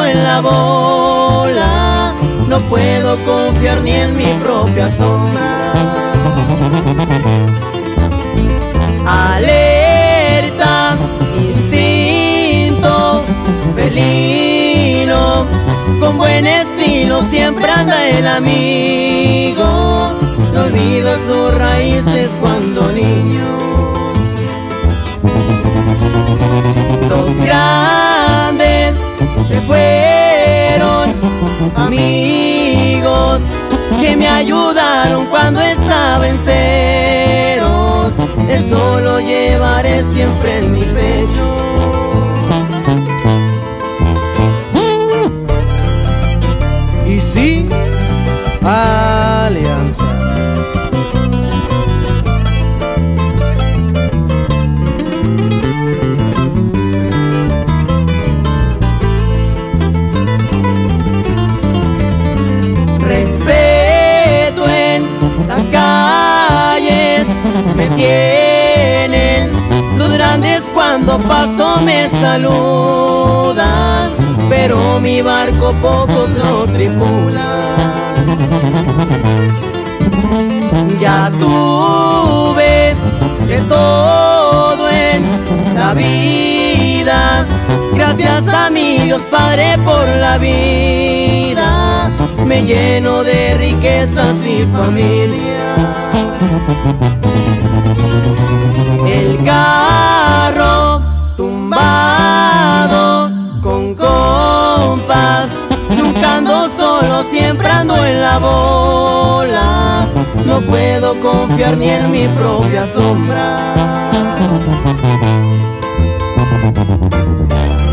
en la bola, no puedo confiar ni en mi propia sombra. Alerta, instinto felino, con buen estilo siempre anda el amigo. No olvido sus raíces cuando niño. Los grandes se fueron, amigos que me ayudaron cuando estaba en ceros. Eso lo llevaré siempre en mi pecho. Y sí, Alianza. Respeto en las calles me tienen, los grandes cuando paso me saludan, pero mi barco pocos lo tripulan. Ya tuve de todo en la vida, gracias a mi Dios Padre por la vida. Me lleno de riquezas mi familia. El carro tumbado con compas, nunca ando solo, siempre ando en la bola. No puedo confiar ni en mi propia sombra.